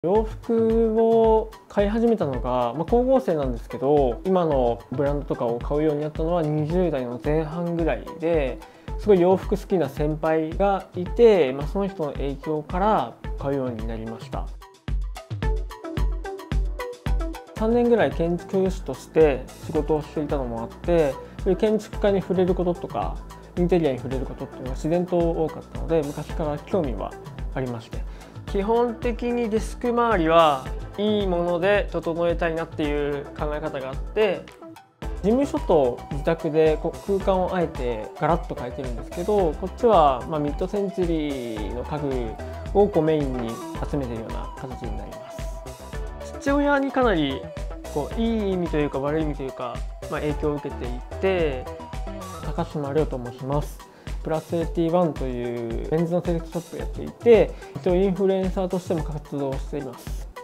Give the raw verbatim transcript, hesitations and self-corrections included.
洋服を買い始めたのが、まあ、高校生なんですけど、今のブランドとかを買うようになったのはにじゅう代の前半ぐらいで、すごい洋服好きな先輩がいて、まあ、その人の影響から買うようになりました。さんねんぐらい建築士として仕事をしていたのもあって、そういう建築家に触れることとかインテリアに触れることっていうのが自然と多かったので、昔から興味はありまして、基本的にデスク周りはいいもので整えたいなっていう考え方があって、事務所と自宅でこう空間をあえてガラッと変えてるんですけど、こっちはまあミッドセンチュリーの家具をこうメインに集めているような形になります。父親にかなりこういい意味というか悪い意味というか、まあ、影響を受けていて、高島亮と申します。プラスはちじゅういちというメンズのセレクトショップをやっていて、一応インフルエンサーとしても活動しています。